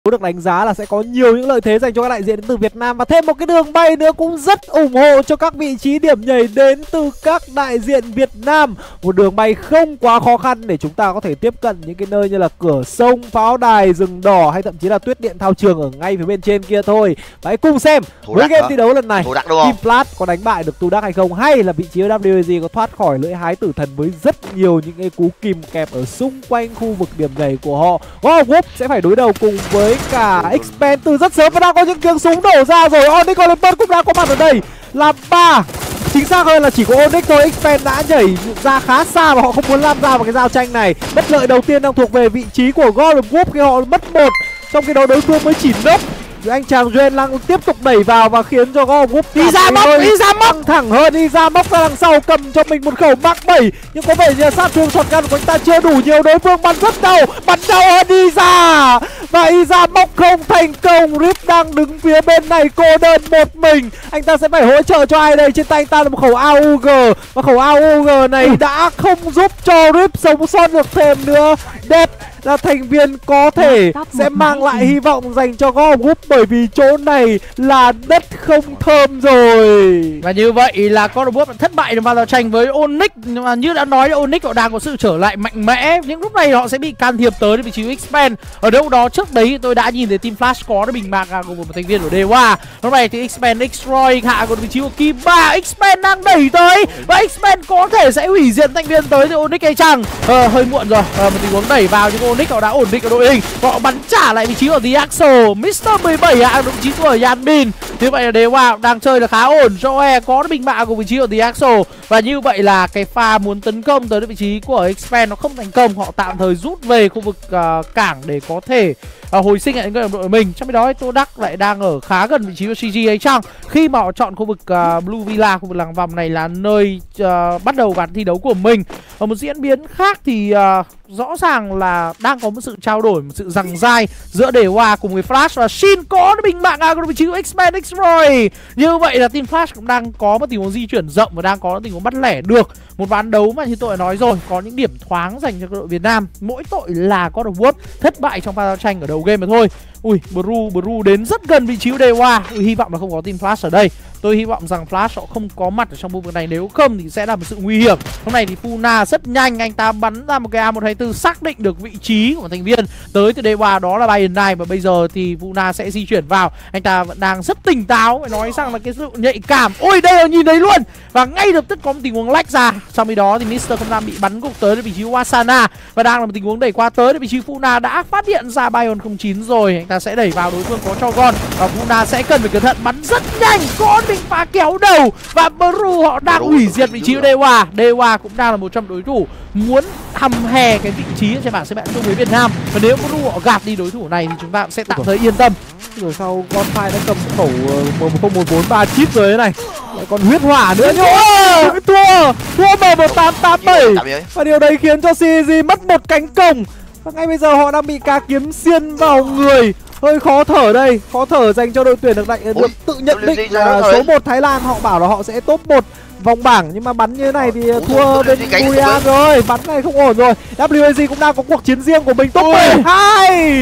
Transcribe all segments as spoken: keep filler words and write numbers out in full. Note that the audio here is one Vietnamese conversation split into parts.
được đánh giá là sẽ có nhiều những lợi thế dành cho các đại diện đến từ Việt Nam, và thêm một cái đường bay nữa cũng rất ủng hộ cho các vị trí điểm nhảy đến từ các đại diện Việt Nam. Một đường bay không quá khó khăn để chúng ta có thể tiếp cận những cái nơi như là cửa sông, pháo đài, rừng đỏ hay thậm chí là tuyết điện thao trường ở ngay phía bên trên kia thôi. Và hãy cùng xem với game thi đấu lần này Team Flash có đánh bại được Tudak hay không, hay là vị trí của vê kép giê có thoát khỏi lưỡi hái tử thần với rất nhiều những cái cú kìm kẹp ở xung quanh khu vực điểm nhảy của họ. Wow, Whoop sẽ phải đối đầu cùng với cả Expand từ rất sớm và đang có những tiếng súng nổ ra rồi. Onyx Olympus cũng đã có mặt ở đây là ba, chính xác hơn là chỉ có Onyx thôi. Expand đã nhảy ra khá xa và họ không muốn tham gia vào cái giao tranh này. Bất lợi đầu tiên đang thuộc về vị trí của Golden Whoop khi họ mất một, trong khi đó đối phương mới chỉ nốc. Anh chàng Duen đang tiếp tục đẩy vào và khiến cho Golden Whoop đi ra móc, đi ra móc thẳng hơn, đi ra móc ra đằng sau cầm cho mình một khẩu Mark bảy, nhưng có vẻ như sát thương shotgun của anh ta chưa đủ nhiều. Đối phương bắn rất đau, bắn đau hơn Iza và Iza móc không thành công. Rip đang đứng phía bên này cô đơn một mình, anh ta sẽ phải hỗ trợ cho ai đây? Trên tay anh ta là một khẩu a u giê và khẩu a u giê này đã không giúp cho Rip sống sót được thêm nữa. Đẹp là thành viên có thể sẽ mang lại hy vọng dành cho Golden Whoop, bởi vì chỗ này là đất không thơm rồi. Và như vậy là Golden Whoop thất bại vào giao tranh với Onyx. Nhưng mà như đã nói, Onyx họ đang có sự trở lại mạnh mẽ, nhưng lúc này họ sẽ bị can thiệp tới vị trí Expand. Ở đâu đó trước đấy tôi đã nhìn thấy Team Flash có được bình bạc của một thành viên của Dewa. Lúc này thì Expand X-Roy hạ còn vị trí của Kiba. Expand đang đẩy tới và Expand có thể sẽ hủy diệt thành viên tới từ Onyx hay chăng? Ờ, hơi muộn rồi. Ờ, một tình huống đẩy vào nhưng Onyx họ đã ổn định ở đội hình, họ bắn trả lại vị trí của The Axel. Mister mười bảy hạ vị trí của Yanmin. Như vậy là Dewa đang chơi là khá ổn. Joe có bình bạ của vị trí của The Axel, và như vậy là cái pha muốn tấn công tới vị trí của Expand nó không thành công. Họ tạm thời rút về khu vực uh, cảng để có thể uh, hồi sinh lại những đồng đội của mình. Trong khi đó Tudak lại đang ở khá gần vị trí của xê giê hay chăng, khi mà họ chọn khu vực uh, Blue Villa, khu vực làng vòng này là nơi uh, bắt đầu ván thi đấu của mình. Ở một diễn biến khác thì uh, rõ ràng là đang có một sự trao đổi, một sự giằng dai giữa Dewa cùng với Flash, và Shin có bình mạng ở vị trí của X-Men X-Roy. Như vậy là Team Flash cũng đang có một tình huống di chuyển rộng và đang có tình huống bắt lẻ được một ván đấu mà như tôi đã nói rồi, có những điểm thoáng dành cho đội Việt Nam. Mỗi tội là Golden Whoop thất bại trong pha giao tranh ở đầu game mà thôi. Ui, Bru, Bru đến rất gần vị trí của Dewa. Ui, hy vọng là không có Team Flash ở đây. Tôi hy vọng rằng Flash họ không có mặt ở trong khu vực này, nếu không thì sẽ là một sự nguy hiểm. Hôm nay thì Funa rất nhanh, anh ta bắn ra một cái A một hai tư xác định được vị trí của một thành viên tới từ Dewa, đó là Bayern này. Và bây giờ thì Funa sẽ di chuyển vào, anh ta vẫn đang rất tỉnh táo, phải nói rằng là cái sự nhạy cảm. Ôi, đây là nhìn thấy luôn, và ngay lập tức có một tình huống lách ra. Sau khi đó thì Mister không đang bị bắn gục tới vị trí Wasana, và đang là một tình huống đẩy qua tới vị trí Funa đã phát hiện ra Bayern không chín rồi. Anh ta sẽ đẩy vào, đối phương có cho gon và Funa sẽ cần phải cẩn thận, bắn rất nhanh, có mình phá kéo đầu, và Bru họ đang hủy diệt vị trí của Dewa. Dewa cũng đang là một trong đối thủ muốn hầm hè cái vị trí trên bảng xếp hạng chung với Việt Nam, và nếu Bru họ gạt đi đối thủ này thì chúng ta cũng sẽ tạm thời yên tâm. Rồi sau Gunfire đã cầm khẩu một không một bốn ba chip rồi thế này, lại còn huyết hỏa nữa. Nhưng thua thua M một tám tám bảy, và điều đấy khiến cho xê giê mất một cánh cổng, và ngay bây giờ họ đang bị cá kiếm xiên vào người. Hơi khó thở đây, khó thở dành cho đội tuyển được đại được tự nhận định là số một Thái Lan. Họ bảo là họ sẽ top một vòng bảng, nhưng mà bắn như thế này thì thua bên Buyan rồi, bắn này không ổn rồi. vê kép giê cũng đang có cuộc chiến riêng của mình. Top mười hai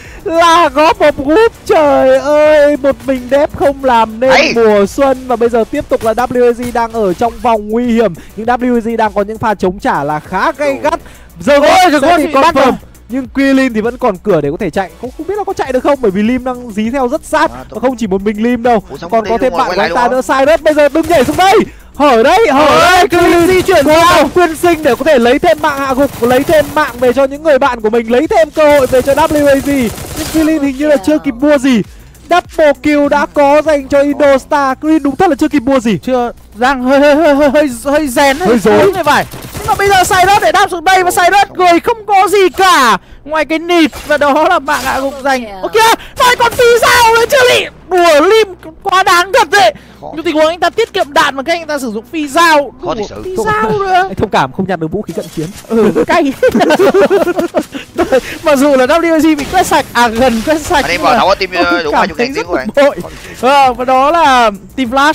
là góp một group, trời ơi, một mình Đép không làm nên Ây. mùa xuân. Và bây giờ tiếp tục là vê kép giê đang ở trong vòng nguy hiểm, nhưng vê kép giê đang có những pha chống trả là khá gay gắt. Giờ sẽ bị bắt rồi, nhưng Krillin thì vẫn còn cửa để có thể chạy. Không không biết là có chạy được không, bởi vì Lim đang dí theo rất sát, và không chỉ một mình Lim đâu, còn có thêm bạn của anh ta nữa. Cyrus bây giờ đừng nhảy xuống đây, hở đấy, hở đấy. Krillin di chuyển vào quyên sinh để có thể lấy thêm mạng hạ gục, lấy thêm mạng về cho những người bạn của mình, lấy thêm cơ hội về cho vê kép giê. Nhưng Krillin hình như là chưa kịp mua gì. Double kill đã có dành cho Indostar. Krillin đúng thật là chưa kịp mua gì, chưa, đang hơi hơi hơi hơi hơi hơi rén, hơi rối như vậy. Nhưng mà bây giờ Cyrus để đáp xuống đây, và Cyrus người không có gì cả ngoài cái nịt, và đó là mạng hạ gục dành. Ok, phải còn phi dao nữa chứ lị, đùa Lim quá đáng thật đấy. Nhưng tình huống anh ta tiết kiệm đạn bằng cách anh ta sử dụng phi dao. Phi dao nữa. Anh thông cảm không nhặt được vũ khí cận chiến. Ừ, cay. Mặc dù là vê kép giê bị quét sạch, à gần quét sạch. Anh em vào đâu có team đúng hai chục ngàn tiếng của bạn. À, và đó là Team Flash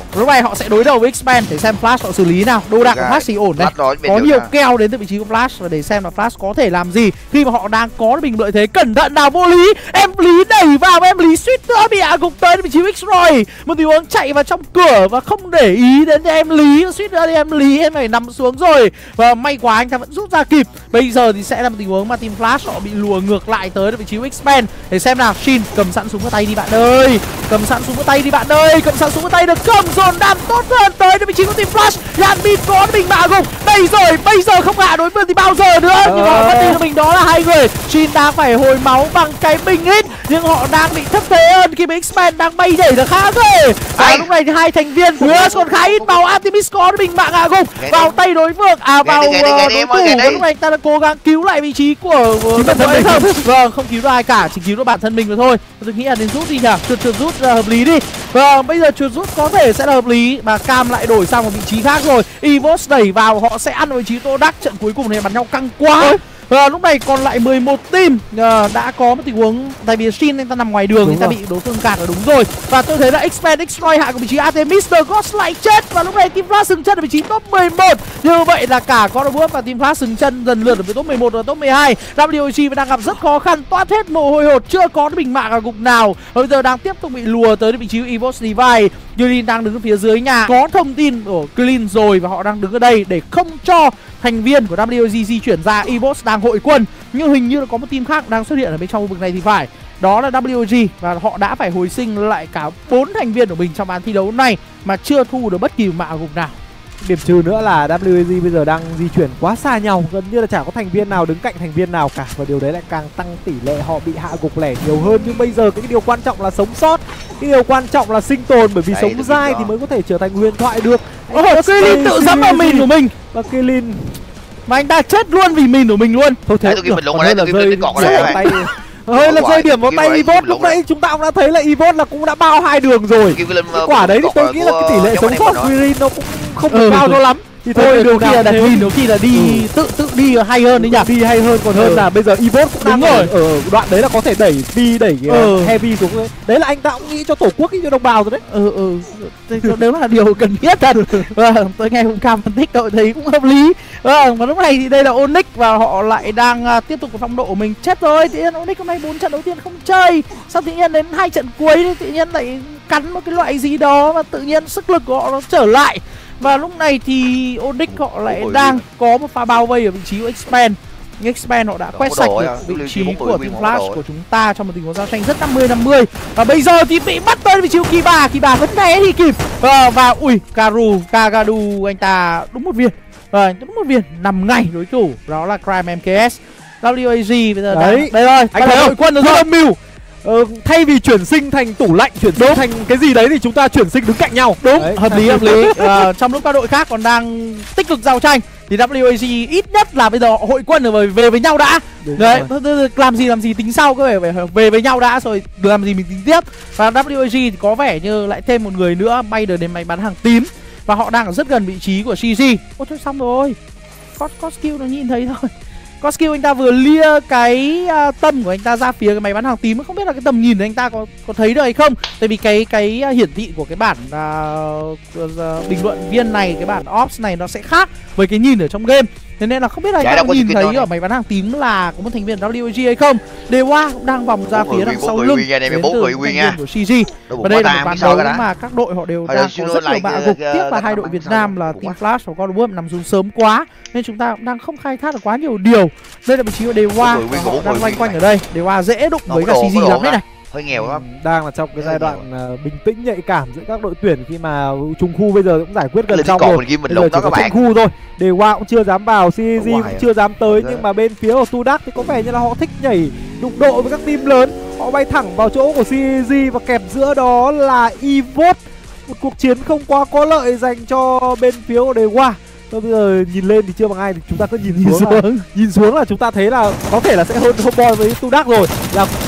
Lúc này họ sẽ đối đầu với Xpend để xem Flash họ xử lý nào. Đồ đạc của Flash thì ổn đấy. Có nhiều keo đến từ vị trí của Flash và để xem là Flash có thể làm gì khi mà họ đang có bình lợi thế. Cẩn thận nào vô lý, em Lý đẩy vào, em Lý suýt nữa bị hạ gục tới vị trí X-Roy. Một tình huống chạy vào trong cửa và không để ý đến em Lý, suýt nữa thì em Lý em phải nằm xuống rồi. Và may quá anh ta vẫn rút ra kịp. Bây giờ thì sẽ là một tình huống mà team Flash họ bị lùa ngược lại tới vị trí Xpend. Để xem nào, Shin cầm sẵn súng vào tay đi bạn ơi. Cầm sẵn súng vào tay đi bạn ơi. Cầm sẵn súng vào tay được cầm dồn đam tốt hơn tới vị trí của team Flash. Yanmin có mình mà gục. Đây rồi, bây giờ không hạ đối phương thì bao giờ nữa. Nhưng mà họ mất đi cho mình đó là hai người. Shin đang phải hồi máu bằng cái bình ít, nhưng họ đang bị thất thế hơn khi mà Xpend đang bay nhảy được khá ghê. Và lúc này thì hai thành viên của Us còn khá ít máu. Artemis có mình mạng hạ gục vào tay đối phương, à vào đối thủ. Lúc này ta đã cố gắng cứu lại vị trí của bản thân mình. Vâng, không cứu được ai cả, chỉ cứu được bản thân mình mà thôi. Tôi nghĩ là nên rút đi nhỉ, trượt trượt rút là hợp lý đi. Vâng, bây giờ trượt rút có thể sẽ là hợp lý. Mà Cam lại đổi sang một vị trí khác rồi. Evos đẩy vào, họ sẽ ăn vào vị trí Tô Đắc. Trận cuối cùng này bắn nhau căng quá. À, lúc này còn lại mười một team. à, Đã có một tình huống, tại vì Shin anh ta nằm ngoài đường, anh ta bị đối phương cạt là đúng rồi. Và tôi thấy là Xpend, X-Roy hạ của vị trí Artemis, The Ghost lại chết. Và lúc này team Flash dừng chân ở vị trí top mười một. Như vậy là cả Cordoba và team Flash dừng chân dần lượt ở vị top mười một và top mười hai. vê o giê vẫn đang gặp rất khó khăn, toát hết mồ hôi hột, chưa có bình mạng ở gục nào. Bây giờ đang tiếp tục bị lùa tới vị trí Evos Divide. Yulin đang đứng ở phía dưới nhà, có thông tin của Clean rồi và họ đang đứng ở đây để không cho thành viên của vê o giê di chuyển ra. Evos đang hội quân, nhưng hình như là có một team khác đang xuất hiện ở bên trong khu vực này thì phải. Đó là vê o giê và họ đã phải hồi sinh lại cả bốn thành viên của mình trong ván thi đấu này mà chưa thu được bất kỳ mạ gục nào. Điểm trừ nữa là vê o giê bây giờ đang di chuyển quá xa nhau, gần như là chả có thành viên nào đứng cạnh thành viên nào cả, và điều đấy lại càng tăng tỷ lệ họ bị hạ gục lẻ nhiều hơn. Nhưng bây giờ cái điều quan trọng là sống sót, cái điều quan trọng là sinh tồn, bởi vì đấy, sống dai thì mới có thể trở thành huyền thoại được. Ồ, Kilin tự dẫm vào mìn của mình và Kilin mà anh ta chết luôn vì mìn của mình luôn. Thôi thế tôi mình luôn rồi đấy, tôi mình cọ tay hơi là rơi điểm vào tay Evos. Lúc nãy chúng ta cũng đã thấy là Evos là cũng đã bao hai đường rồi. Cái quả đấy thì tôi nghĩ là cái tỷ lệ sống sót của Kilin nó cũng không được cao cho lắm. Thì thôi đường kia là đặt mìn, có khi là đi ừ. tự tự đi hay hơn đấy nhỉ, đi hay hơn còn hơn ừ. là bây giờ Evos cũng đang rồi ở đoạn đấy là có thể đẩy đi đẩy ừ. heavy xuống. Đấy là anh ta cũng nghĩ cho tổ quốc, nghĩ cho đồng bào rồi đấy. Ừ ừ, đấy là điều cần thiết thật. Vâng, tôi nghe Hùng Cam phân tích tôi thấy cũng hợp lý. Vâng, và lúc này thì đây là Onyx và họ lại đang uh, tiếp tục cái phong độ của mình. Chết rồi, tự nhiên Onyx hôm nay bốn trận đầu tiên không chơi, sao tự nhiên đến hai trận cuối thì tự nhiên lại cắn một cái loại gì đó và tự nhiên sức lực của họ nó trở lại. Và lúc này thì Onyx họ lại Ôi đang ơi. có một pha bao vây ở vị trí của Xpend. Nhưng Xpend họ đã quét sạch được vị trí của team Flash của chúng ta trong một tình huống giao tranh rất năm mươi năm mươi. Và bây giờ thì bị bắt tới vị trí của Kiba. Kiba vẫn né thì kịp. Và, và ui, Karu, Kagadu anh ta đúng một viên. Và đúng một viên nằm ngay đối thủ. Đó là Crime em ca ét. vê o giê bây giờ đấy, đang, đây rồi, anh thấy đội quân rồi âm mưu. Ờ, thay vì chuyển sinh thành tủ lạnh, chuyển sinh thành cái gì đấy thì chúng ta chuyển sinh đứng cạnh nhau. Đúng, đấy, hợp lý hợp lý. À, trong lúc các đội khác còn đang tích cực giao tranh thì vê o giê ít nhất là bây giờ họ hội quân rồi về với nhau đã. Đúng đấy, rồi. Làm gì làm gì tính sau, cứ phải về với nhau đã rồi làm gì mình tính tiếp. Và vê o giê thì có vẻ như lại thêm một người nữa bay được đến máy bắn hàng tím và họ đang ở rất gần vị trí của xê giê. Ôi thôi xong rồi, có có skill nó nhìn thấy thôi. Có skill anh ta vừa lia cái uh, tâm của anh ta ra phía cái máy bắn hàng tím, không biết là cái tầm nhìn của anh ta có có thấy được hay không. Tại vì cái cái uh, hiển thị của cái bản uh, uh, bình luận viên này, cái bản ops này nó sẽ khác với cái nhìn ở trong game. Thế nên là không biết là anh ta có nhìn thấy ở máy bắn hàng tím là có một thành viên vê o giê hay không. Dewa cũng đang vòng ra phía đằng sau lưng đến từ thành viên của xê giê. Và đây là một ván đấu mà các đội họ đều đang có rất nhiều bạ gục. Tiếc là hai đội Việt Nam là Team Flash và Cordoba nằm xuống sớm quá nên chúng ta cũng đang không khai thác được quá nhiều điều. Đây là vị trí của Dewa, họ đang loanh quanh ở đây. Dewa dễ đụng với cả xê giê lắm đấy này. Hơi nghèo lắm. Đang là trong cái giai đoạn uh, bình tĩnh nhạy cảm giữa các đội tuyển khi mà trùng khu bây giờ cũng giải quyết gần xong rồi. Bây giờ chỉ có trùng khu thôi. Dewa cũng chưa dám vào, xê giê cũng chưa dám tới, nhưng mà bên phía của Tudak thì có vẻ như là họ thích nhảy đụng độ với các team lớn. Họ bay thẳng vào chỗ của xê giê và kẹp giữa đó là Evos. Một cuộc chiến không quá có lợi dành cho bên phía của Dewa. Bây giờ nhìn lên thì chưa bằng ai thì chúng ta cứ nhìn, nhìn xuống, xuống. Nhìn xuống là chúng ta thấy là có thể là sẽ hơn Homeboy với Tudak rồi. Là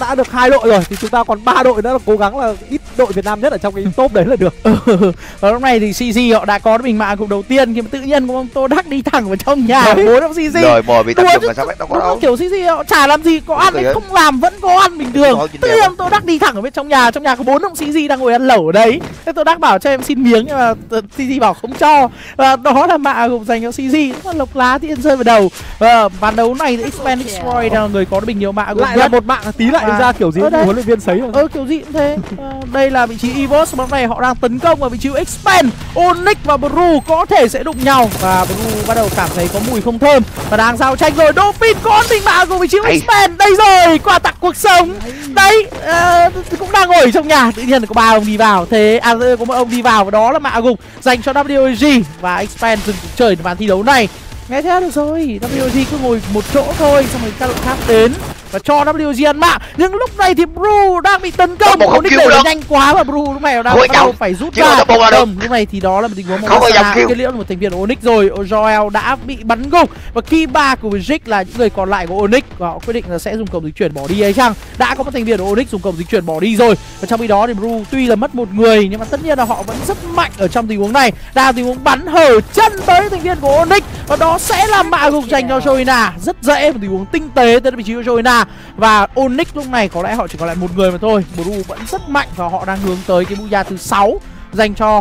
đã được hai đội rồi thì chúng ta còn ba đội nữa là cố gắng là ít đội Việt Nam nhất ở trong cái top đấy là được. Và lúc này thì xê xê họ đã có bình mạng cục đầu tiên khi mà tự nhiên có ông Tô Đắc đi thẳng vào trong nhà bốn ông xê xê. Rồi bò bị tập trung mà sao biết đâu có đâu. Kiểu xê xê họ chả làm gì, có ăn đấy, không làm vẫn có ăn bình thường. Tự nhiên ông Tô Đắc đi thẳng ở bên trong nhà, trong nhà có bốn ông xê xê đang ngồi ăn lẩu ở đấy. Thế Tô Đắc bảo cho em xin miếng nhưng mà xê xê bảo không cho. Và đó là mạ gục dành cho xê xê. Rất là lộc lá thì rơi vào đầu. Và ván đấu này thì Expand Destroy là người có bình nhiều mạ gục lại là một mạng tí lại à, ra kiểu gì cũng huấn luyện viên sấy rồi. Ờ kiểu gì cũng thế. À, đây là vị trí Evos, bóng này họ đang tấn công vào vị trí Expand. Onyx và Blue có thể sẽ đụng nhau và Blue bắt đầu cảm thấy có mùi không thơm và đang giao tranh rồi. Dolphin có bình mạ của vị trí Expand đây rồi, quà tặng cuộc sống đấy. Uh, cũng đang ngồi trong nhà, tự nhiên có ba ông đi vào, thế à có một ông đi vào và đó là mạ gục dành cho vê kép giê và Expand dừng cuộc chơi ván thi đấu này. Nghe thế được rồi, vê kép giê cứ ngồi một chỗ thôi, xong rồi các đội khác đến và cho vê kép giê ăn mạng. Nhưng lúc này thì Blue đang bị tấn công, Onyx đẩy nhanh quá và Blue lúc này đang bắt đầu phải rút ra. Không, lúc này thì đó là một tình huống mà Sana kết liễu một thành viên của Onyx rồi. Joel đã bị bắn gục và Kiba cùng với Jig là những người còn lại của Onyx và họ quyết định là sẽ dùng cổng dịch chuyển bỏ đi hay chăng. Đã có một thành viên của Onyx dùng cổng dịch chuyển bỏ đi rồi. Và trong khi đó thì Blue tuy là mất một người nhưng mà tất nhiên là họ vẫn rất mạnh ở trong tình huống này. Đang tình huống bắn hở chân tới thành viên của Onyx và đó sẽ là mạ gục dành cho Joina. Rất dễ, một tình huống tinh tế tới vị trí của Joina. Và Onyx lúc này có lẽ họ chỉ còn lại một người mà thôi. Blue vẫn rất mạnh và họ đang hướng tới cái booyah thứ sáu dành cho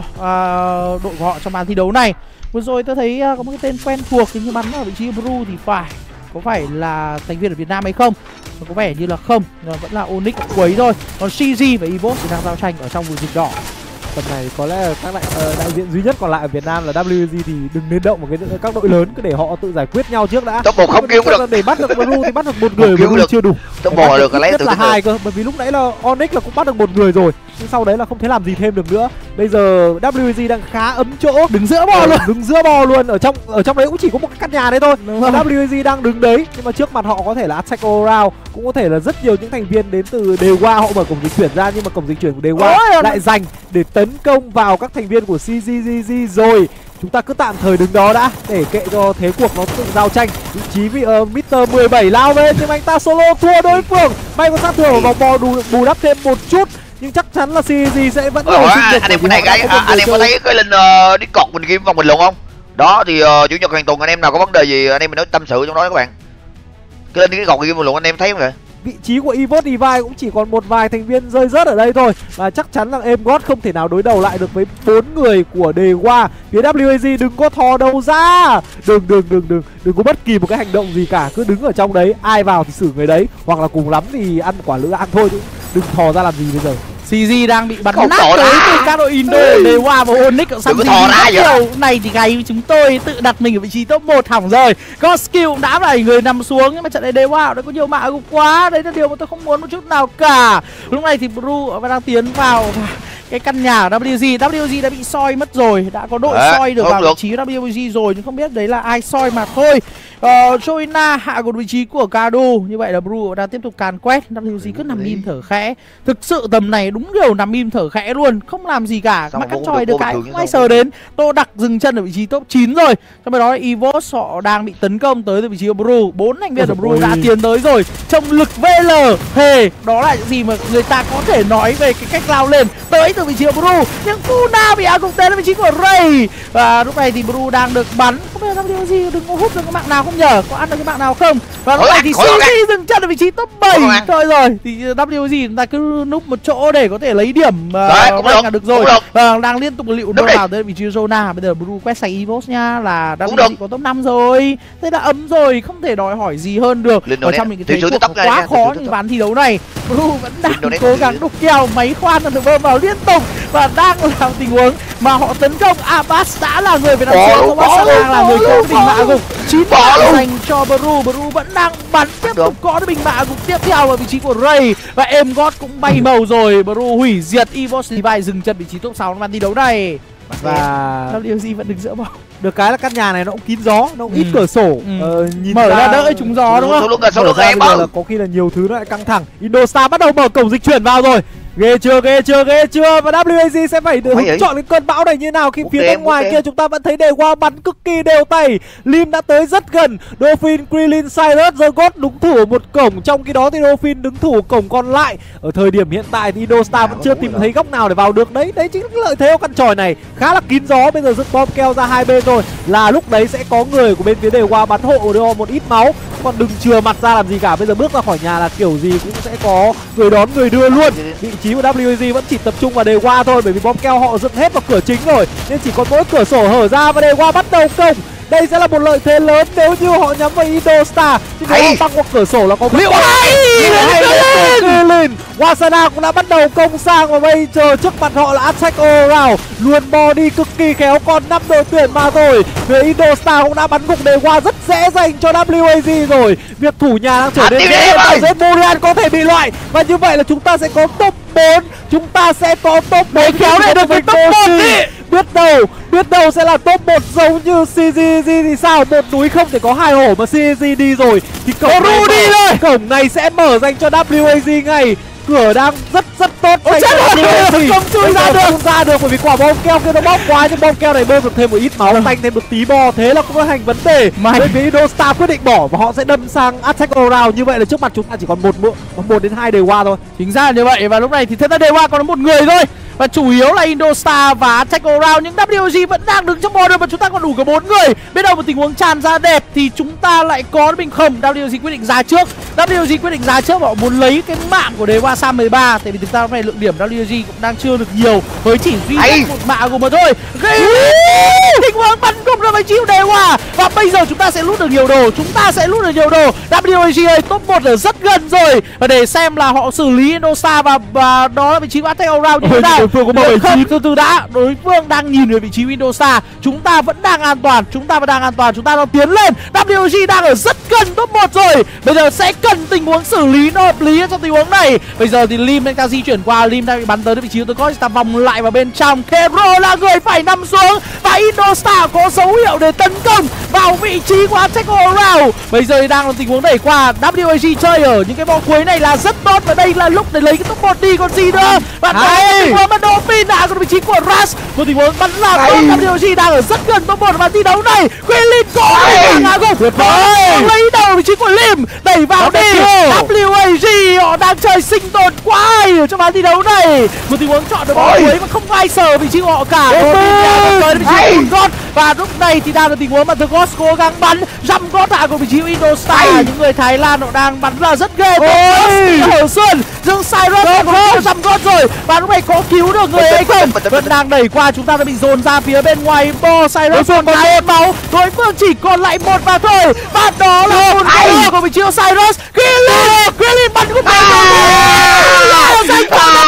uh, đội của họ trong màn thi đấu này. Vừa rồi tôi thấy uh, có một cái tên quen thuộc nhưng như bắn ở vị trí của Blue thì phải có phải là thành viên ở Việt Nam hay không? Có vẻ như là không, nhưng vẫn là Onyx quấy thôi. Còn xê giê và Evos thì đang giao tranh ở trong vùng dịch đỏ. Tầm này có lẽ là các đại, uh, đại diện duy nhất còn lại ở Việt Nam là vê kép giê thì đừng nên động vào cái các đội lớn, cứ để họ tự giải quyết nhau trước đã. Top một không kêu được. Để bắt được Blue thì bắt được một người, Blue chưa đủ. Top một được lấy từ là hai cơ, bởi vì lúc nãy là Onyx là cũng bắt được một người rồi, nhưng sau đấy là không thể làm gì thêm được nữa. Bây giờ vê kép giê đang khá ấm chỗ, đứng giữa bò luôn, đứng giữa bò luôn. Ở trong ở trong đấy cũng chỉ có một cái căn nhà đấy thôi. vê kép giê đang đứng đấy, nhưng mà trước mặt họ có thể là Attack All Around, cũng có thể là rất nhiều những thành viên đến từ Dewa, họ mở cổng dịch chuyển ra nhưng mà cổng dịch chuyển của Dewa lại dành để tấn công vào các thành viên của xê giê giê rồi. Chúng ta cứ tạm thời đứng đó đã để kệ cho thế cuộc nó tự giao tranh. Vị trí uh, mít-tơ mười bảy lao lên nhưng anh ta solo thua đối phương. May có sát thương ở vòng bò đủ bù đắp thêm một chút, nhưng chắc chắn là xê giê sẽ vẫn ờ, à, anh em cái này cái à, anh em có thấy cái link uh, Discord mình game vòng bình luận không? Đó thì uh, chủ nhật hàng tuần anh em nào có vấn đề gì anh em mình nói tâm sự trong đó các bạn. Cái link Discord game bình luận anh em thấy không vậy? Vị trí của Evos Divide cũng chỉ còn một vài thành viên rơi rớt ở đây thôi. Và chắc chắn là Emgot không thể nào đối đầu lại được với bốn người của Dewa. Phía vê kép giê đừng có thò đầu ra. Đừng đừng đừng đừng đừng có bất kỳ một cái hành động gì cả. Cứ đứng ở trong đấy, ai vào thì xử người đấy. Hoặc là cùng lắm thì ăn quả lửa ăn thôi, đừng thò ra làm gì bây giờ. xê giê đang bị bắn nát tới từ các đội Indo, Dewa và Onyx ở sân điều này thì gáy chúng tôi tự đặt mình ở vị trí top một hỏng rồi. Có skill cũng đã đẩy người nằm xuống nhưng mà trận này Dewa đã có nhiều mạ gục quá, đấy là điều mà tôi không muốn một chút nào cả. Lúc này thì Blue đang tiến vào cái căn nhà của vê kép giê. vê kép giê đã bị soi mất rồi, đã có đội à, soi được vào được. vị trí vê kép giê rồi nhưng không biết đấy là ai soi mà thôi. Uh, Joina hạ gục vị trí của Kadu, như vậy là Blue đang tiếp tục càn quét. vê kép giê cứ nằm im thở khẽ, thực sự tầm này đúng điều nằm im thở khẽ luôn, không làm gì cả, mắc cắt choi được cái không ai sờ đến. Tô Đặc dừng chân ở vị trí top chín rồi. Trong đó Evos họ đang bị tấn công tới từ vị trí của Blue, bốn thành viên của Blue đã tiến tới rồi. Trong lực vê lờ hề, đó là những gì mà người ta có thể nói về cái cách lao lên tới từ vị trí của Blue. Nhưng Funa bị áo cục tên ở vị trí của Ray và lúc này thì Blue đang được bắn, không biết là vê kép giê đừng có hút được cái mạng nào không nhờ, có ăn được cái mạng nào không. Và lúc này thì xê giê dừng chân ở vị trí top bảy thôi rồi, thì vê kép giê chúng ta cứ núp một chỗ để có thể lấy điểm uh, là được rồi. Và đang liên tục liệu đâu nào tới vị trí Zona. Bây giờ Blue quét sạch Evos nha, là vê kép giê có top năm rồi, thế là ấm rồi, không thể đòi hỏi gì hơn được. Ở trong những cái thế cuộc quá khó như ván thi đấu này, Blue vẫn đang cố gắng đục kèo, máy khoan được bơm vào liên tục và đang làm tình huống mà họ tấn công. Abbas đã là người về đằng sau, Thomas đang là người có bình mạ gục chín điểm dành cho Blue. Blue vẫn đang bắn tiếp tục có bình mạ gục tiếp theo ở vị trí của Ray và Emgot cũng bay màu rồi. Blue hủy diệt Evos Divide dừng chân vị trí top sáu màn thi đấu này và vê kép giê vẫn đứng giữa bóng. Được cái là căn nhà này nó cũng kín gió, nó cũng ừ. ít cửa sổ, ừ. ờ, nhìn mở ra đỡ trúng gió đúng không? Số lượng số lượng em là có khi là nhiều thứ nó lại căng thẳng. Indostar bắt đầu mở cổng dịch chuyển vào rồi. Ghê chưa, ghê chưa, ghê chưa. Và vê kép giê sẽ phải được chọn cái cơn bão này như nào khi phía bên ngoài kia chúng ta vẫn thấy đề qua bắn cực kỳ đều tay. Lim đã tới rất gần. Dolphin, Krillin, Cyrus, The God đứng thủ ở một cổng, trong khi đó thì Dolphin đứng thủ cổng còn lại. Ở thời điểm hiện tại thì Indostar vẫn chưa tìm thấy góc nào để vào được đấy. Đấy chính là lợi thế của căn tròi này, khá là kín gió. Bây giờ dựng bom keo ra hai bên rồi, là lúc đấy sẽ có người của bên phía đề qua bắn hộ đưa một ít máu. Còn đừng chừa mặt ra làm gì cả. Bây giờ bước ra khỏi nhà là kiểu gì cũng sẽ có người đón người đưa luôn. Vị trí của vê kép giê vẫn chỉ tập trung vào đề qua thôi, bởi vì bom keo họ dựng hết vào cửa chính rồi, nên chỉ còn mỗi cửa sổ hở ra và đề qua bắt đầu công. Đây sẽ là một lợi thế lớn nếu như họ nhắm vào Indostar. Chứ nếu họ băng qua cửa sổ là có liệu hay Krillin. Wasana cũng đã bắt đầu công sang, và bây giờ trước mặt họ là Attack All Around, luôn body cực kỳ khéo, còn năm đội tuyển mà rồi. Phía Indostar cũng đã bắn gục đề qua rất dễ dành cho vê kép giê rồi. Việc thủ nhà đang trở nên dễ dễ. Morian có thể bị loại, và như vậy là chúng ta sẽ có top bốn. Chúng ta sẽ có top bốn kéo lại được với top một đi. Biết đâu, biết đâu sẽ là top một giống như xê giê giê thì sao? Một núi không thể có hai hổ mà xê giê giê đi rồi thì cổng này, đi rồi. Cổng này sẽ mở dành cho vê kép giê ngay. Cửa đang rất rất tốt dành cho vê kép giê. Không chui ra được, không ra được bởi vì quả bom keo kia nó bóp quá, nhưng bom keo này bơm được thêm một ít máu, tanh thêm một tí bo, thế là cũng có hành vấn đề. Bên phía Indostar quyết định bỏ và họ sẽ đâm sang Attack All Around. Như vậy là trước mặt chúng ta chỉ còn một một đến hai đề qua thôi. Chính ra là như vậy, và lúc này thì thật ra đề qua còn có một người thôi. Và chủ yếu là Indostar và Attack All Around, nhưng vê kép giê vẫn đang đứng trong border và chúng ta còn đủ cả bốn người. Biết đâu một tình huống tràn ra đẹp thì chúng ta lại có bình không. vê kép giê quyết định ra trước. vê kép giê quyết định ra trước và họ muốn lấy cái mạng của đề qua Sam mười ba. Tại vì thực ra hôm nay lượng điểm vê kép giê cũng đang chưa được nhiều, với chỉ duy nhất một mạng của mà thôi. Tình huống bắn cùng ra với chịu đề qua. Và bây giờ chúng ta sẽ lút được nhiều đồ, chúng ta sẽ lút được nhiều đồ. vê kép giê ơi, top một ở rất gần rồi. Và để xem là họ xử lý Indostar và, và đó là vị trí của Attack All Around như thế nào. Đối phương có một vị trí từ từ đã, đối phương đang nhìn về vị trí Indostar. Chúng ta vẫn đang an toàn, chúng ta vẫn đang an toàn, chúng ta đang tiến lên. vê kép giê đang ở rất gần top một rồi. Bây giờ sẽ cần tình huống xử lý nó hợp lý trong tình huống này. Bây giờ thì Lim đang di chuyển qua, Lim đang bị bắn tới vị trí của tôi, ta vòng lại vào bên trong. Kebro là người phải nằm xuống và Indostar có dấu hiệu để tấn công vào vị trí của Attack All Around. Bây giờ thì đang là tình huống đẩy qua. vê kép giê chơi ở những cái vòng cuối này là rất tốt, và đây là lúc để lấy cái top một đi còn gì nữa. Và đây tình huống mà Dolphin đã còn vị trí của Ras, một tình huống bắn là tốt. vê kép giê đang ở rất gần top một và thi đấu này. Krillin có ngã gục, lấy đầu vị trí của Lim, đẩy vào đi. vê kép giê họ đang chơi sinh tồn quá hay ở trong ván thi đấu này. Một tình huống chọn được bóng cuối mà không ai sờ vị trí của họ cả. Tới vị trí của God, và lúc này thì đang là tình huống mà The God cố gắng bắn. Jump God hạ của vị trí của Indostar. Những người Thái Lan họ đang bắn là rất ghê. Hở Xuân dương Cyrus có Jump God rồi, và lúc này có cứu được người hay không? Vẫn đang đẩy qua, chúng ta đã bị dồn ra phía bên ngoài bo. Cyrus còn một máu, đối phương chỉ còn lại một mà thôi, và đó là một máu của vị trí của Cyrus. Krillin, Krillin bắn cũng phải giành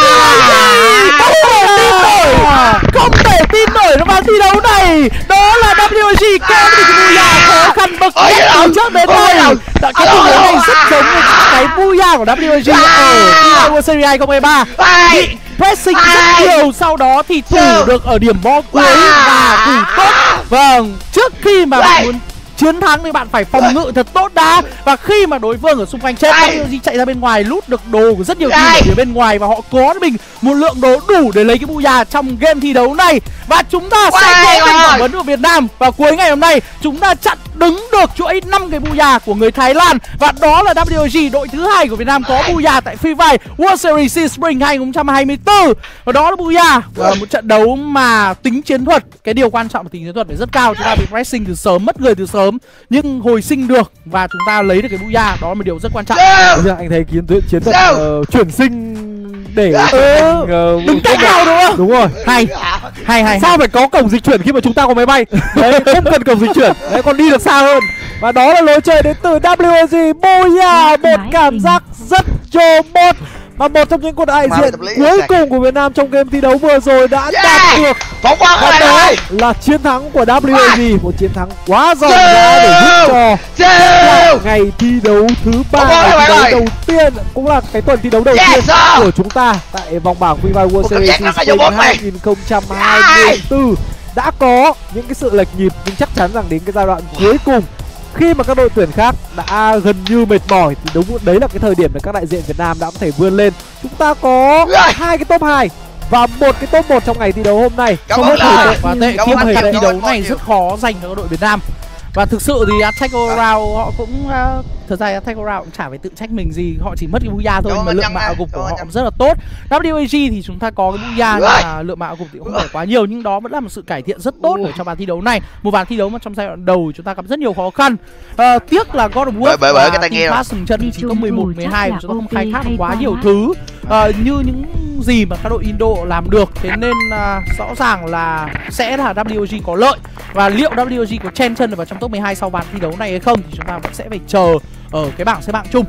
không thể tin nổi trong ván thi đấu này. Đó là vê kép giê kéo đi cái booyah khó khăn bậc nhất từ trước đến nay. Cái tình huống này rất giống với cái booyah của vê kép giê ở World Series hai không hai ba. Bị pressing rất nhiều, sau đó thì thủ được ở điểm bo cuối và thủ tốt. Vâng, trước khi mà bạn muốn chiến thắng thì bạn phải phòng ngự thật tốt đã. Và khi mà đối phương ở xung quanh chết, vê kép giê chạy ra bên ngoài lút được đồ của rất nhiều team ở phía bên ngoài, và họ có mình một lượng đồ đủ để lấy cái booyah trong game thi đấu này. Và chúng ta sẽ có thành phỏng vấn của Việt Nam và cuối ngày hôm nay chúng ta chặn đứng được chuỗi năm cái booyah của người Thái Lan, và đó là vê kép giê, đội thứ hai của Việt Nam có booyah tại Free Fire World Series Sea Spring hai không hai tư. Và đó là booyah, và một trận đấu mà tính chiến thuật, cái điều quan trọng là tính chiến thuật phải rất cao. Chúng ta bị pressing từ sớm, mất người từ sớm, nhưng hồi sinh được và chúng ta lấy được cái booyah, đó là một điều rất quan trọng. Bây giờ anh thấy chiến thuật chiến thuật uh, chuyển sinh để ừ, uh, đứng cách nào đúng không? Đúng rồi, hay hay hay. Sao phải có cổng dịch chuyển khi mà chúng ta có máy bay? Đấy, không cần cổng dịch chuyển, đấy, còn đi được xa hơn. Và đó là lối chơi đến từ vê kép giê. Booyah, một cảm giác rất robot. Và một trong những con đại diện cuối cùng của Việt Nam trong game thi đấu vừa rồi đã đạt được, và đó là chiến thắng của vê kép giê. Một chiến thắng quá giòn giá để giúp cho ngày thi đấu thứ ba, ngày thi đấu đầu tiên, cũng là cái tuần thi đấu đầu tiên của chúng ta tại vòng bảng Free Fire World Series hai không hai tư đã có những cái sự lệch nhịp, nhưng chắc chắn rằng đến cái giai đoạn cuối cùng khi mà các đội tuyển khác đã gần như mệt mỏi thì đúng đấy là cái thời điểm để các đại diện Việt Nam đã có thể vươn lên. Chúng ta có hai cái top hai và một cái top một trong ngày thi đấu hôm nay. Không hết là và tệ khi mà trận thi đấu này rất khó dành cho các đội Việt Nam. Và thực sự thì Attack Round họ cũng uh, thật ra Attack Round cũng chả phải tự trách mình gì, họ chỉ mất cái booyah thôi mà lượng mạo gục của họ cũng rất là tốt. W A G thì chúng ta có cái booyah nhưng mà lượng mạo gục thì không phải quá nhiều, nhưng đó vẫn là một sự cải thiện rất tốt ở trong ván thi đấu này. Một ván thi đấu mà trong giai đoạn đầu chúng ta gặp rất nhiều khó khăn. Uh, tiếc là God of War và Team Flash dừng chân chỉ có mười một, mười hai và chúng ta không khai thác được quá nhiều thứ uh, như những gì mà các đội Indo làm được. Thế nên uh, rõ ràng là sẽ là W A G có lợi. Và liệu W A G có chen chân được vào trong top mười hai sau ván thi đấu này hay không thì chúng ta vẫn sẽ phải chờ ở cái bảng xếp hạng chung.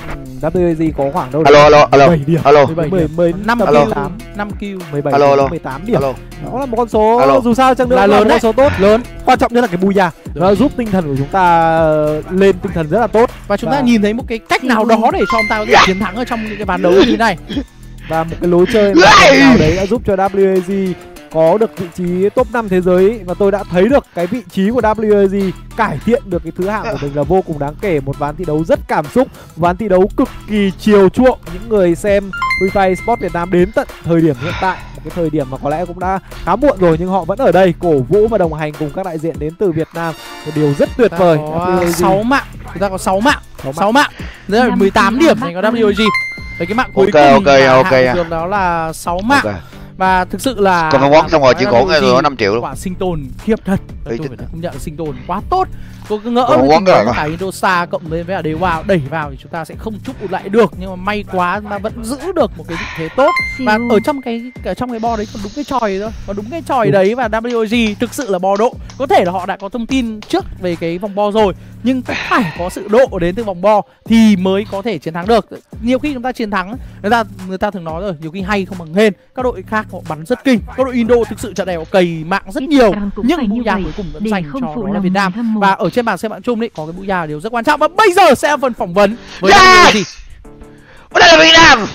W A G có khoảng đâu alo alo alo bảy điểm, alo mười, mười, năm kill, năm kill, mười bảy, alo, alo. mười tám điểm. Alo. Đó là một con số Alo. dù sao chăng nữa là là lớn một đấy. con số tốt, lớn. Quan trọng nhất là cái booyah nó giúp tinh thần của chúng ta lên tinh thần rất là tốt. Và chúng Và- ta nhìn thấy một cái cách nào đó để cho ông ta có thể chiến thắng ở trong những cái ván đấu như thế này. Và một cái lối chơi mà nào đấy đã giúp cho W A G có được vị trí top năm thế giới. Và tôi đã thấy được cái vị trí của W A G cải thiện được cái thứ hạng của mình là vô cùng đáng kể. Một ván thi đấu rất cảm xúc, một ván thi đấu cực kỳ chiều chuộng những người xem Free Fire Sport Việt Nam đến tận thời điểm hiện tại. Một cái thời điểm mà có lẽ cũng đã khá muộn rồi nhưng họ vẫn ở đây cổ vũ và đồng hành cùng các đại diện đến từ Việt Nam. Một điều rất tuyệt vời. W A G sáu mạng, chúng ta có sáu mạng, Sáu sáu mạng. Đấy là mười tám điểm dành cho W A G. Đấy, cái mạng cuối Ok, cùng ok, là ok hạng à. thường đó là sáu mạng. Ok. Và thực sự là Còn không quán xong rồi chỉ khổ ngay rồi năm triệu luôn. quả sinh tồn khiếp thật. Tôi Ý phải công nhận là sinh tồn quá tốt. Tôi cứ ngỡ Còn với quán tình rồi huống à? cả Indosa cộng với với đế vào đẩy vào thì chúng ta sẽ không chúc lại được, nhưng mà may quá chúng ta vẫn giữ được một cái vị thế tốt. Và ở trong cái ở trong cái bo đấy còn đúng cái tròi thôi, còn đúng cái tròi đấy. Và W A G thực sự là bo độ. Có thể là họ đã có thông tin trước về cái vòng bo rồi, nhưng cũng phải có sự độ đến từ vòng bo thì mới có thể chiến thắng được. Nhiều khi chúng ta chiến thắng, người ta người ta thường nói rồi, nhiều khi hay không bằng hên. Các đội khác họ bắn rất kinh, các đội Indo thực sự trận này họ cày mạng rất nhiều, nhưng booyah cuối cùng vẫn dành cho đó là Việt Nam. Và ở trên bảng xếp hạng chung đấy có cái booyah là điều rất quan trọng. Và bây giờ sẽ là phần phỏng vấn với Yes! W A G. Đây là Việt Nam.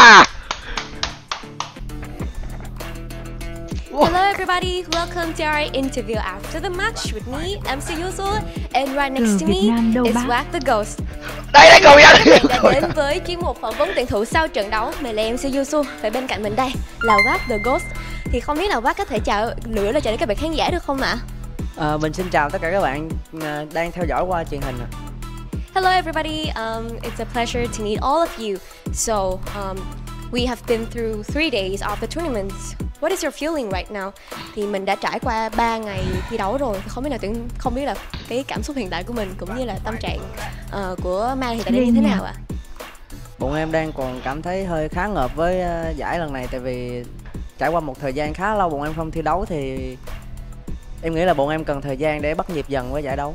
Hello everybody, welcome to our interview after the match with me, em xê Yuzu, and right next to me is Wack the Ghost. Đây đây cầu Các bạn đã đến với chuyên mục phỏng vấn tuyển thủ sau trận đấu. Mình là em xê Yuzu và bên cạnh mình đây là Wack the Ghost. Thì không biết là Wack có thể chào lửa lời chào đến các bạn khán giả được không ạ? À, mình xin chào tất cả các bạn à, đang theo dõi qua truyền hình ạ. Hello everybody, um, it's a pleasure to meet all of you. So, um, we have been through three days of the tournament. What is your feeling right now? Thì mình đã trải qua ba ngày thi đấu rồi. Thì không biết là tuyển, không biết là cái cảm xúc hiện tại của mình cũng như là tâm trạng uh, của Mai hiện tại đang như thế nào ạ? Bọn em đang còn cảm thấy hơi khá ngợp với uh, giải lần này, tại vì trải qua một thời gian khá lâu bọn em không thi đấu thì em nghĩ là bọn em cần thời gian để bắt nhịp dần với giải đấu.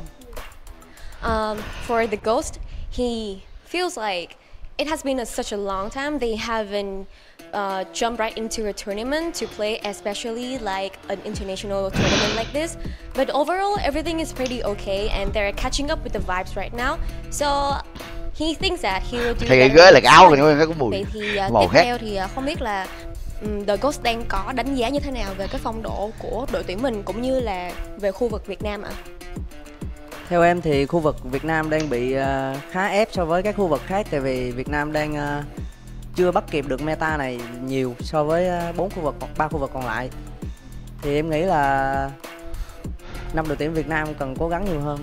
Um, for the Ghost, he feels like it has been a, such a long time they haven't uh, jumped right into a tournament to play, especially like an international tournament like this. But overall, everything is pretty okay, and they're catching up with the vibes right now. So he thinks that he will do Thì better ghế là next cái áo time. rồi nó có mùi Vậy thì uh, màu tiếp khác. theo thì uh, không biết là um, The Ghost đang có đánh giá như thế nào về cái phong độ của đội tuyển mình cũng như là về khu vực Việt Nam ạ? Theo em thì khu vực Việt Nam đang bị uh, khá ép so với các khu vực khác, tại vì Việt Nam đang uh, chưa bắt kịp được meta này nhiều so với bốn uh, khu vực hoặc ba khu vực còn lại. Thì em nghĩ là năm đội tuyển Việt Nam cần cố gắng nhiều hơn.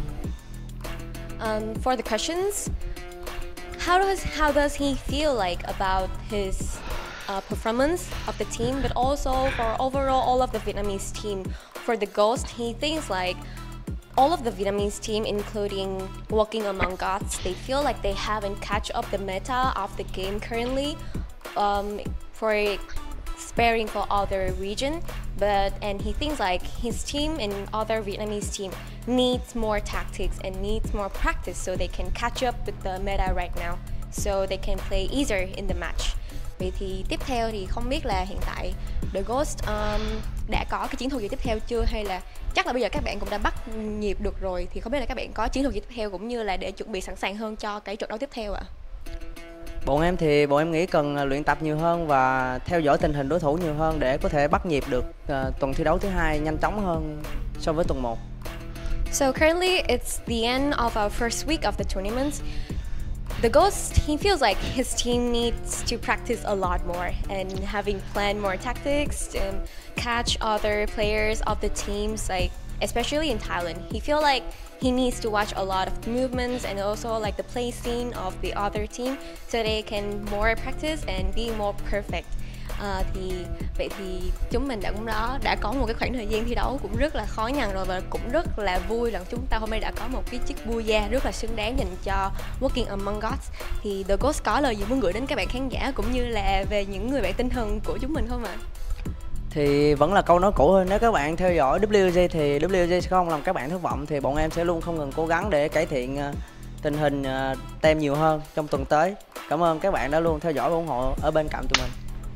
Um, for the questions, how does how does he feel like about his uh, performance of the team, but also for overall all of the Vietnamese team? For the Ghost, he thinks like all of the Vietnamese team, including Walking Among Gods, they feel like they haven't catch up the meta of the game currently, um, for sparing for other region. But and he thinks like his team and other Vietnamese team needs more tactics and needs more practice so they can catch up with the meta right now, so they can play easier in the match. Vậy thì tiếp theo thì không biết là hiện tại The Ghost um, đã có cái chiến thuật gì tiếp theo chưa, hay là chắc là bây giờ các bạn cũng đã bắt nhịp được rồi, thì không biết là các bạn có chiến thuật gì tiếp theo cũng như là để chuẩn bị sẵn sàng hơn cho cái trận đấu tiếp theo ạ? Bọn em thì bọn em nghĩ cần luyện tập nhiều hơn và theo dõi tình hình đối thủ nhiều hơn để có thể bắt nhịp được uh, tuần thi đấu thứ hai nhanh chóng hơn so với tuần một. So currently, it's the end of our first week of the tournament. The Ghost, he feels like his team needs to practice a lot more and having planned more tactics and catch other players of the teams, like especially in Thailand. He feels like he needs to watch a lot of movements and also like the play scene of the other team so they can more practice and be more perfect. À, thì vậy thì chúng mình đã cũng đó đã có một cái khoảng thời gian thi đấu cũng rất là khó nhằn rồi và cũng rất là vui là chúng ta hôm nay đã có một cái chiếc bua da rất là xứng đáng dành cho Walking Among Gods. Thì The Ghost có lời gì muốn gửi đến các bạn khán giả cũng như là về những người bạn tinh thần của chúng mình không ạ? Thì vẫn là câu nói cũ thôi, nếu các bạn theo dõi W G thì W G sẽ không làm các bạn thất vọng, thì bọn em sẽ luôn không ngừng cố gắng để cải thiện uh, tình hình uh, tem nhiều hơn trong tuần tới. Cảm ơn các bạn đã luôn theo dõi và ủng hộ ở bên cạnh tụi mình.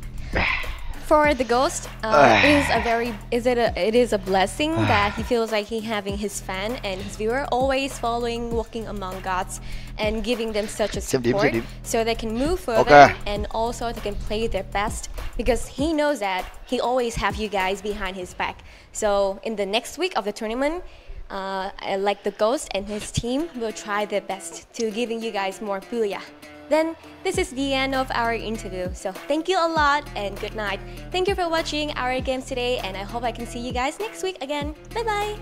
For the Ghost, uh, it is a very is it a, it is a blessing that he feels like he having his fan and his viewer always following Walking Among Gods and giving them such a support so they can move further okay. and also they can play their best because he knows that he always have you guys behind his back. So in the next week of the tournament, uh, like the Ghost and his team will try their best to giving you guys more booyah. Then this is the end of our interview. So thank you a lot and good night. Thank you for watching our games today and I hope I can see you guys next week again. Bye bye.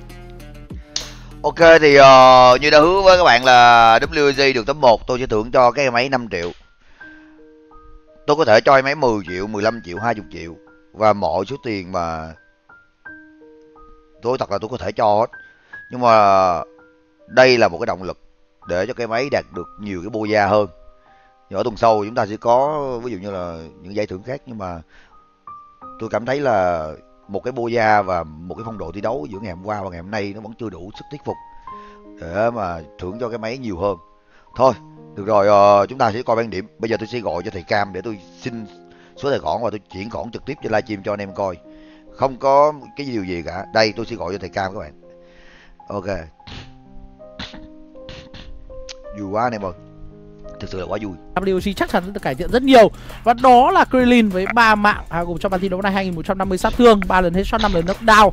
Ok thì uh, như đã hứa với các bạn là W G được top một tôi sẽ thưởng cho cái máy năm triệu. Tôi có thể cho máy mười triệu, mười lăm triệu, hai mươi triệu và mọi số tiền mà tôi thật là tôi có thể cho hết. Nhưng mà đây là một cái động lực để cho cái máy đạt được nhiều cái bô da hơn. Ở tuần sau chúng ta sẽ có ví dụ như là những giải thưởng khác, nhưng mà tôi cảm thấy là một cái bô da và một cái phong độ thi đấu giữa ngày hôm qua và ngày hôm nay nó vẫn chưa đủ sức thuyết phục để mà thưởng cho cái máy nhiều hơn. Thôi được rồi, uh, chúng ta sẽ coi bảng điểm. Bây giờ tôi sẽ gọi cho thầy Cam để tôi xin số tài khoản và tôi chuyển khoản trực tiếp cho livestream cho anh em coi, không có cái điều gì cả. Đây tôi sẽ gọi cho thầy Cam các bạn. Ok, vui quá anh em ơi, thực sự là quá vui. W G chắc chắn sẽ cải thiện rất nhiều và đó là Krillin với ba mạng à, gồm trong bàn thi đấu này hai nghìn một trăm năm mươi sát thương, ba lần headshot, năm lần knockdown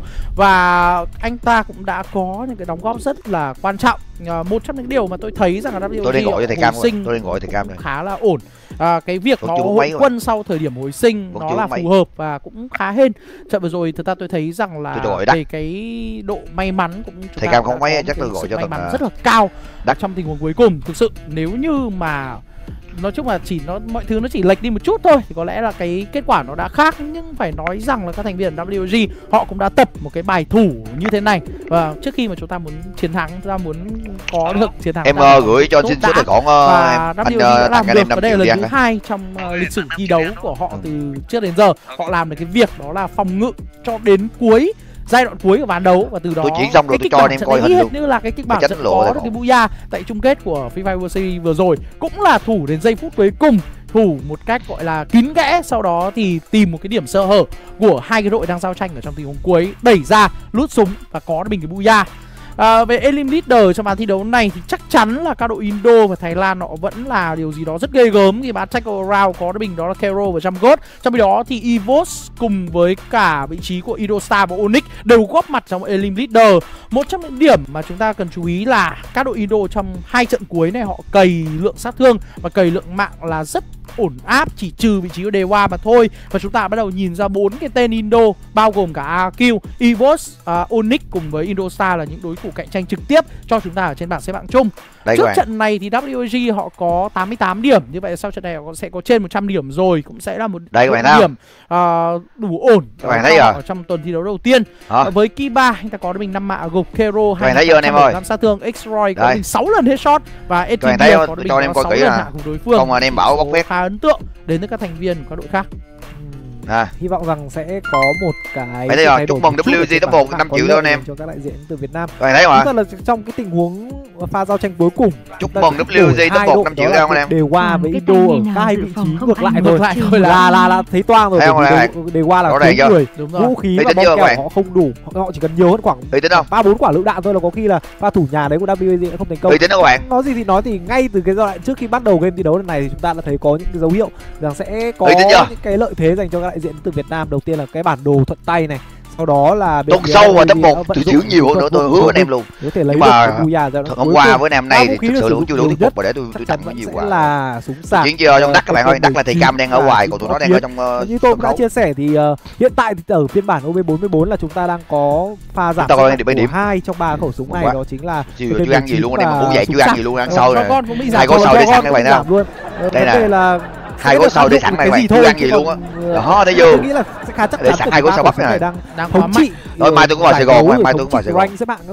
và anh ta cũng đã có những cái đóng góp rất là quan trọng. À, một trong những điều mà tôi thấy rằng là W G tôi gọi thầy Cam sinh tôi gọi thầy Cam này khá là ổn. À, cái việc nó hội quân sau thời điểm hồi sinh nó là phù hợp và cũng khá hên. Trận vừa rồi thực ra tôi thấy rằng là về cái độ may mắn cũng thầy Cam không mấy chắc tôi gọi cho may mắn rất là cao đắt trong tình huống cuối cùng. Thực sự nếu như mà nói chung là chỉ nó mọi thứ nó chỉ lệch đi một chút thôi thì có lẽ là cái kết quả nó đã khác, nhưng phải nói rằng là các thành viên W G họ cũng đã tập một cái bài thủ như thế này và trước khi mà chúng ta muốn chiến thắng, chúng ta muốn có được chiến thắng em uh, gửi cho xin số tài khoản uh, và em, W G đã làm được và đây là lần thứ hai trong uh, lịch sử thi đấu của họ từ trước đến giờ. Họ làm được cái việc đó là phòng ngự cho đến cuối giai đoạn cuối của ván đấu và từ đó tôi chuyển xong rồi tôi cho anh em coi hình luôn như là cái kịch bản trận có được cái booyah tại chung kết của Free Fire World Series vừa rồi, cũng là thủ đến giây phút cuối cùng, thủ một cách gọi là kín kẽ, sau đó thì tìm một cái điểm sơ hở của hai cái đội đang giao tranh ở trong tình huống cuối, đẩy ra lút súng và có được mình cái booyah. À, về Elim Leader trong bàn thi đấu này thì chắc chắn là các đội Indo và Thái Lan họ vẫn là điều gì đó rất ghê gớm khi mà Attack Round có mình đó là Kero và Jamgot. Trong khi đó thì Evos cùng với cả vị trí của Idostar và Onyx đều góp mặt trong Elim Leader. Một trong những điểm mà chúng ta cần chú ý là các đội Indo trong hai trận cuối này họ cày lượng sát thương và cày lượng mạng là rất ổn áp, chỉ trừ vị trí của Dewa mà thôi. Và chúng ta bắt đầu nhìn ra bốn cái tên Indo bao gồm cả a quy, Evos, uh, Onyx cùng với Indostar là những đối thủ cạnh tranh trực tiếp cho chúng ta ở trên bảng xếp hạng chung. Đây trước trận này thì W G họ có tám mươi tám điểm, như vậy sau trận này họ sẽ có trên một trăm điểm rồi, cũng sẽ là một đây điểm uh, đủ ổn ở, ở trong tuần thi đấu đầu tiên. À. Với Kiba anh ta có mình năm mạ gục, Kero hai năm sát thương, X-Roy có mình sáu lần headshot và Etienne có mình sáu lần hạ cùng đối phương. Không, anh em bảo bóc phép khá ấn tượng đến với các thành viên của các đội khác. À. Hy vọng rằng sẽ có một cái thay đổi chúc mừng W G top một năm triệu thôi anh em cho các đại diện từ Việt Nam. Các thấy mà. Tức là trong cái tình huống pha giao tranh cuối cùng. Chúc mừng W G top một năm triệu đâu anh em. Đều qua với Indo ở hai vị trí ngược lại thôi. Là là là thấy toang rồi, đều qua là thiếu người, vũ khí và bom kẹo họ không đủ, họ chỉ cần nhiều hơn khoảng ba bốn quả lựu đạn thôi là có khi là pha thủ nhà đấy của W G không thành công. Nói gì thì nói thì ngay từ cái giai đoạn trước khi bắt đầu game thi đấu lần này thì chúng ta đã thấy có những cái dấu hiệu rằng sẽ có những cái lợi thế dành cho các đại diện từ Việt Nam. Đầu tiên là cái bản đồ thuận tay này, sau đó là bên tuần phía sau mà Navy top một nó vận tôi dụng chịu nhiều hơn thuật nữa, tôi của hứa mình anh em luôn. có thể lấy Nhưng mà được Booyah ra Thật hôm qua với năm nay thì thực sự là cũng chưa đủ thuyết phục, mà để tôi tôi chắc tặng chắn nó vẫn nhiều sẽ quá. là súng sạc. Chuyện chưa trong đất các bạn ơi, đất là thì cam đang ở ngoài, và còn tụi chín nó đang có ở trong uh, như tôi cũng đã đấu. chia sẻ thì uh, hiện tại thì ở phiên bản O B bốn mươi bốn là chúng ta đang có pha giảm Chúng ta có sức điểm- mạnh điểm. của hai trong ba khẩu súng này, Quá. đó chính là Chưa P P chưa ăn gì luôn anh em, mà và muốn vậy súng chưa ăn sạc. gì luôn, ăn sau Ờ, nè. con cũng bị giảm Hai gói rồi, sau để Con sẵn các bạn cũng thấy giảm luôn. Ờ, Đây vấn nè. đề là Hai sẽ gói được sau áp để dụng sẵn cái này gì bạn, thôi, chưa ăn chứ gì luôn á. còn, ờ, Đó thấy tôi chưa? nghĩ là sẽ khá chắc Để chắn sẵn của hai gói ba sau khẩu bắp súng này. đang Đang quá thống mạnh. trị Rồi mai tôi cũng vào giải Sài Gòn, đấu, mai thống tôi cũng vào trị Sài Gòn. rank xếp hạng